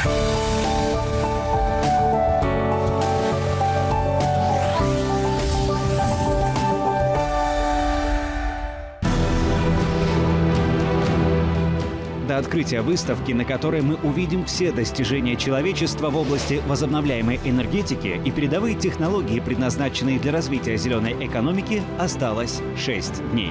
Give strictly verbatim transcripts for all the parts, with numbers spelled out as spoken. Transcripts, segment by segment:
До открытия выставки, на которой мы увидим все достижения человечества в области возобновляемой энергетики и передовые технологии, предназначенные для развития зеленой экономики, осталось шесть дней.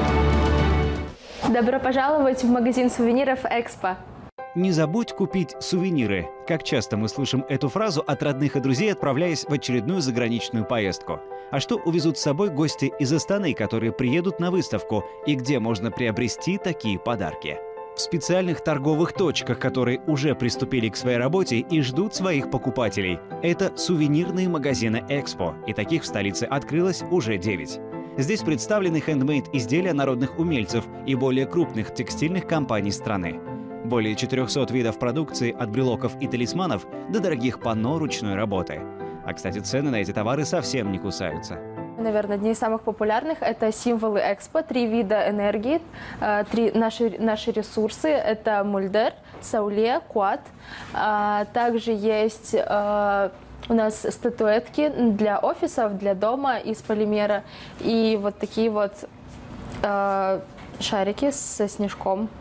Добро пожаловать в магазин сувениров «Экспо». Не забудь купить сувениры. Как часто мы слышим эту фразу от родных и друзей, отправляясь в очередную заграничную поездку. А что увезут с собой гости из Астаны, которые приедут на выставку, и где можно приобрести такие подарки? В специальных торговых точках, которые уже приступили к своей работе и ждут своих покупателей. Это сувенирные магазины «Экспо», и таких в столице открылось уже девять. Здесь представлены хендмейд-изделия народных умельцев и более крупных текстильных компаний страны. Более четырёхсот видов продукции от брелоков и талисманов до дорогих панно ручной работы. А, кстати, цены на эти товары совсем не кусаются. Наверное, одни из самых популярных – это символы Экспо, три вида энергии, три наши, наши ресурсы – это Мульдер, Сауле, Куат. Также есть у нас статуэтки для офисов, для дома из полимера и вот такие вот шарики со снежком.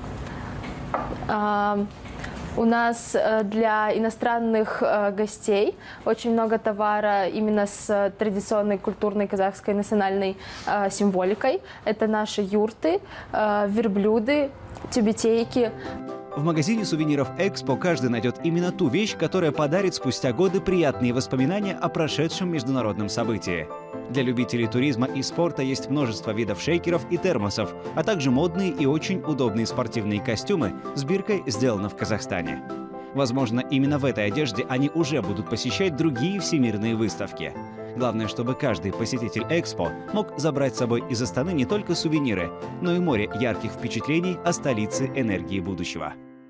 У нас для иностранных гостей очень много товара именно с традиционной культурной казахской национальной символикой. Это наши юрты, верблюды, тюбетейки. В магазине сувениров «Экспо» каждый найдет именно ту вещь, которая подарит спустя годы приятные воспоминания о прошедшем международном событии. Для любителей туризма и спорта есть множество видов шейкеров и термосов, а также модные и очень удобные спортивные костюмы с биркой «Сделано в Казахстане». Возможно, именно в этой одежде они уже будут посещать другие всемирные выставки. Главное, чтобы каждый посетитель «Экспо» мог забрать с собой из Астаны не только сувениры, но и море ярких впечатлений о столице энергии будущего.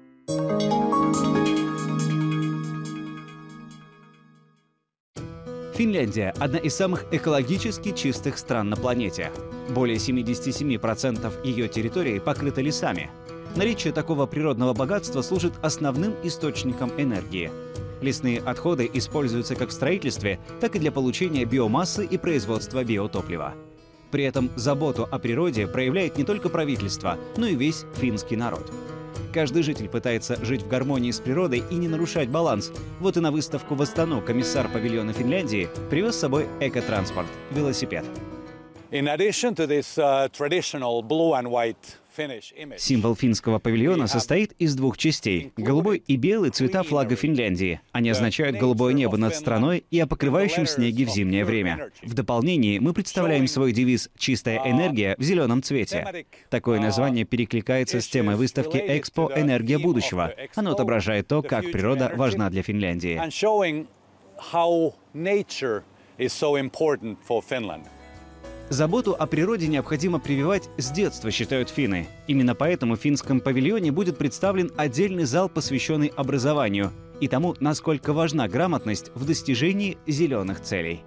Финляндия – одна из самых экологически чистых стран на планете. Более семидесяти семи процентов ее территории покрыто лесами. Наличие такого природного богатства служит основным источником энергии. Лесные отходы используются как в строительстве, так и для получения биомассы и производства биотоплива. При этом заботу о природе проявляет не только правительство, но и весь финский народ. Каждый житель пытается жить в гармонии с природой и не нарушать баланс. Вот и на выставку в Астану комиссар павильона Финляндии привез с собой экотранспорт – велосипед. Символ финского павильона состоит из двух частей – голубой и белый цвета флага Финляндии. Они означают голубое небо над страной и о покрывающем снеге в зимнее время. В дополнении мы представляем свой девиз «Чистая энергия» в зеленом цвете. Такое название перекликается с темой выставки «Экспо. Энергия будущего». Оно отображает то, как природа важна для Финляндии. Заботу о природе необходимо прививать с детства, считают финны. Именно поэтому в финском павильоне будет представлен отдельный зал, посвященный образованию и тому, насколько важна грамотность в достижении зеленых целей.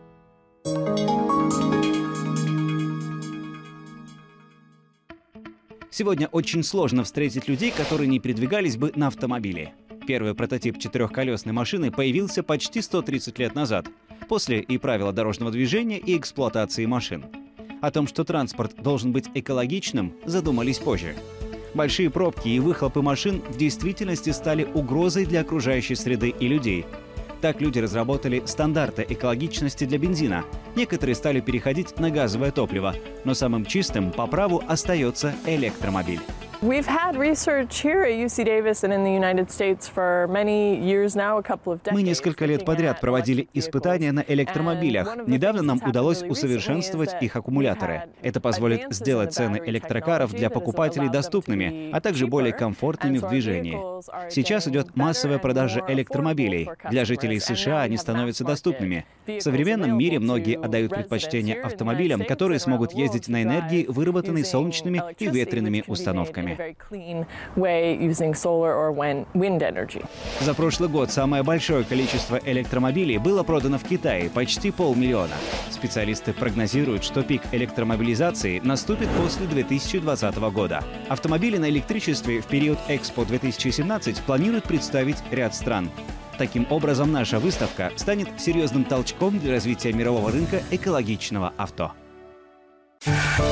Сегодня очень сложно встретить людей, которые не передвигались бы на автомобиле. Первый прототип четырехколесной машины появился почти сто тридцать лет назад. После и правила дорожного движения, и эксплуатации машин. О том, что транспорт должен быть экологичным, задумались позже. Большие пробки и выхлопы машин в действительности стали угрозой для окружающей среды и людей. Так люди разработали стандарты экологичности для бензина. Некоторые стали переходить на газовое топливо, но самым чистым по праву остается электромобиль. Мы несколько лет подряд проводили испытания на электромобилях. Недавно нам удалось усовершенствовать их аккумуляторы. Это позволит сделать цены электрокаров для покупателей доступными, а также более комфортными в движении. Сейчас идет массовая продажа электромобилей. Для жителей США они становятся доступными. В современном мире многие отдают предпочтение автомобилям, которые смогут ездить на энергии, выработанной солнечными и ветреными установками. энергетиками. За прошлый год самое большое количество электромобилей было продано в Китае – почти полмиллиона. Специалисты прогнозируют, что пик электромобилизации наступит после две тысячи двадцатого года. Автомобили на электричестве в период Экспо две тысячи семнадцать планируют представить ряд стран. Таким образом, наша выставка станет серьезным толчком для развития мирового рынка экологичного авто.